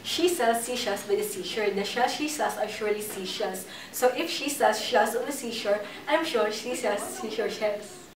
she sells seashells by the seashore. The shells she sells are surely seashells. So if she sells shells on the seashore, I'm sure she sells seashore shells.